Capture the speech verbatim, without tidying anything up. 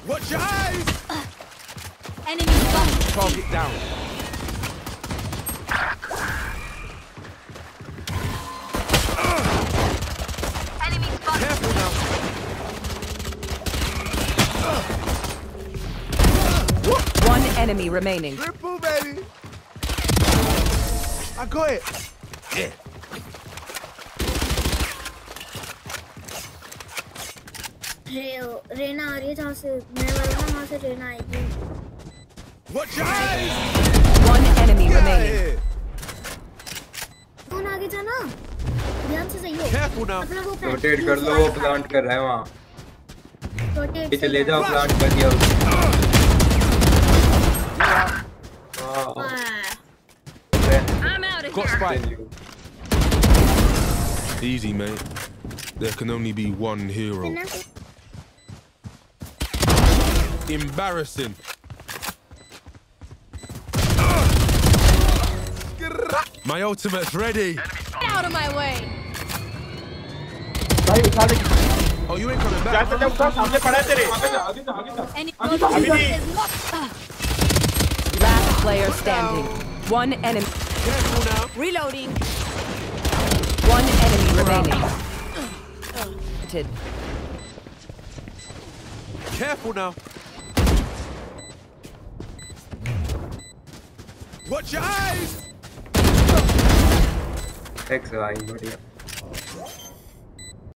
Watch your eyes! Enemy spotted. Target down. Enemy spotted. Careful now. One enemy remaining. Triple, baby. I got it. Yeah. Raina आ रही है जहाँ से मैं वाला ना वहाँ से रेना आएगी। Watch your eyes! One enemy remaining. कौन आगे जाना? ध्यान से सही हो। Careful now. रोटेट कर लो, वो प्लांट कर रहा है वहाँ। रोटेट पीछे ले जाओ, प्लांट कर दिया उसने। I'm out of Got here. spike. Easy, mate. There can only be one hero. Embarrassing. My ultimate's ready. Get out of my way. Oh, you ain't coming back. Any Last player standing. One enemy. Careful now. reloading. One enemy remaining. Careful now. Watch your eyes! Thanks, भाई बढ़िया।